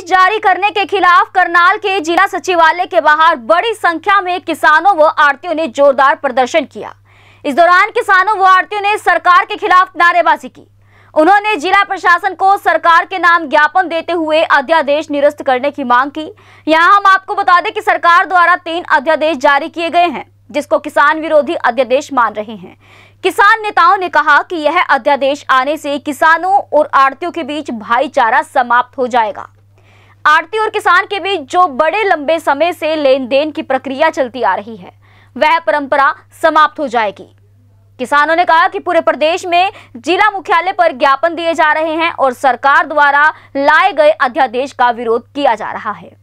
अध्यादेश जारी करने के खिलाफ करनाल के जिला सचिवालय के बाहर बड़ी संख्या में किसानों व आढ़तियों ने जोरदार प्रदर्शन किया। इस दौरान किसानों व आढ़तियों ने सरकार के खिलाफ नारेबाजी की। उन्होंने जिला प्रशासन को सरकार के नाम ज्ञापन देते हुए अध्यादेश निरस्त करने की मांग की। यहाँ हम आपको बता दें कि सरकार द्वारा 3 अध्यादेश जारी किए गए हैं, जिसको किसान विरोधी अध्यादेश मान रहे हैं। किसान नेताओं ने कहा कि यह अध्यादेश आने से किसानों और आढ़तियों के बीच भाईचारा समाप्त हो जाएगा। आढ़ती और किसान के बीच जो बड़े लंबे समय से लेन देन की प्रक्रिया चलती आ रही है, वह परंपरा समाप्त हो जाएगी। किसानों ने कहा कि पूरे प्रदेश में जिला मुख्यालय पर ज्ञापन दिए जा रहे हैं और सरकार द्वारा लाए गए अध्यादेश का विरोध किया जा रहा है।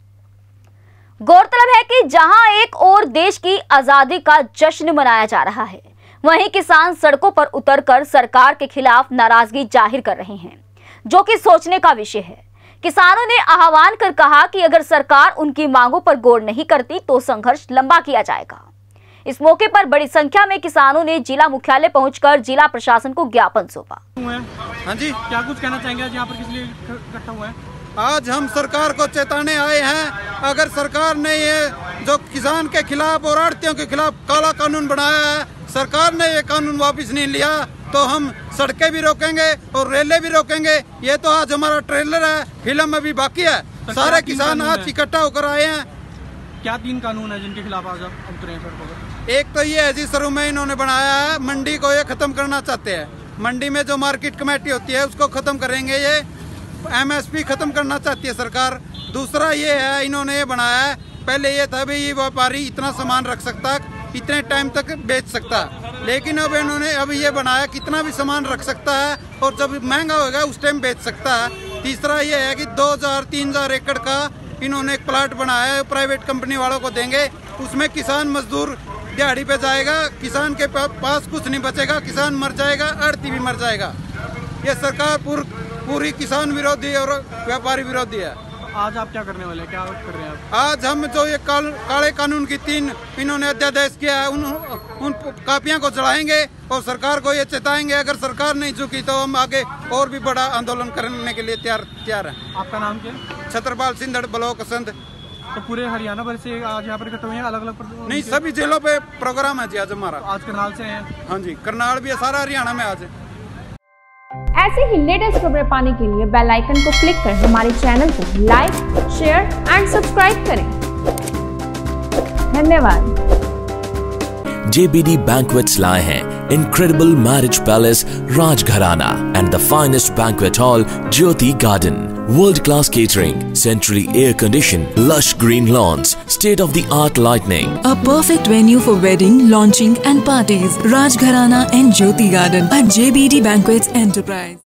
गौरतलब है कि जहां एक और देश की आजादी का जश्न मनाया जा रहा है, वहीं किसान सड़कों पर उतरकर सरकार के खिलाफ नाराजगी जाहिर कर रहे हैं, जो कि सोचने का विषय है। किसानों ने आह्वान कर कहा कि अगर सरकार उनकी मांगों पर गौर नहीं करती तो संघर्ष लंबा किया जाएगा। इस मौके पर बड़ी संख्या में किसानों ने जिला मुख्यालय पहुंचकर जिला प्रशासन को ज्ञापन सौंपा। हाँ जी, क्या कुछ कहना चाहेंगे? आज यहाँ पर किस लिए इकट्ठा हुआ है? आज हम सरकार को चेताने आए हैं, अगर सरकार ने ये जो किसान के खिलाफ और आढ़तियों के खिलाफ काला कानून बनाया है, सरकार ने ये कानून वापस नहीं लिया तो हम सड़कें भी रोकेंगे और रेलें भी रोकेंगे। ये तो आज हमारा ट्रेलर है, फिल्म अभी बाकी है। सारे किसान आज इकट्ठा होकर आए हैं। क्या 3 कानून है जिनके खिलाफ आज आप उतरे हैं सड़कों पर? एक तो ये है जी, शुरू में इन्होंने बनाया है, मंडी को ये खत्म करना चाहते हैं। मंडी में जो मार्केट कमेटी होती है उसको खत्म करेंगे। ये MSP खत्म करना चाहती है सरकार। दूसरा ये है, इन्होंने ये बनाया है, पहले ये था भाई ये व्यापारी इतना सामान रख सकता, इतने टाइम तक बेच सकता, लेकिन अब इन्होंने ये बनाया कितना भी सामान रख सकता है और जब महंगा होगा उस टाइम बेच सकता है। तीसरा ये है कि 2000-3000 एकड़ का इन्होंने एक प्लाट बनाया है, प्राइवेट कंपनी वालों को देंगे। उसमें किसान मजदूर दिहाड़ी पे जाएगा, किसान के पास कुछ नहीं बचेगा, किसान मर जाएगा, आढ़ती भी मर जाएगा। ये सरकार पूरी किसान विरोधी और व्यापारी विरोधी है। आज आप क्या करने वाले हैं? क्या कर रहे हैं आप? आज हम जो ये काले कानून की 3 इन्होंने अध्यादेश किया है, उन कापियां को चढ़ाएंगे और सरकार को ये चेताएंगे। अगर सरकार नहीं झुकी तो हम आगे और भी बड़ा आंदोलन करने के लिए तैयार हैं। आपका नाम क्या? छत्रपाल सिंधड़, ब्लॉक असंध। तो पूरे हरियाणा भर से आज यहाँ पर इकट्ठे हुए हैं? अलग-अलग नहीं, सभी जिलों पे प्रोग्राम है जी आज हमारा। आज करनाल से हैं? हाँ जी, करनाल भी है, सारा हरियाणा में आज है। ऐसे ही लेटेस्ट खबरें पाने के लिए बेल आइकन को क्लिक कर हमारे चैनल को लाइक, शेयर एंड सब्सक्राइब करें। धन्यवाद। JBD Banquets लाए हैं incredible marriage palace Rajgharana and the finest banquet hall Jyoti Garden. World-class catering, centrally air-conditioned, lush green lawns, state-of-the-art lighting. A perfect venue for wedding, launching and parties. Rajgharana and Jyoti Garden at JBD Banquets Enterprise.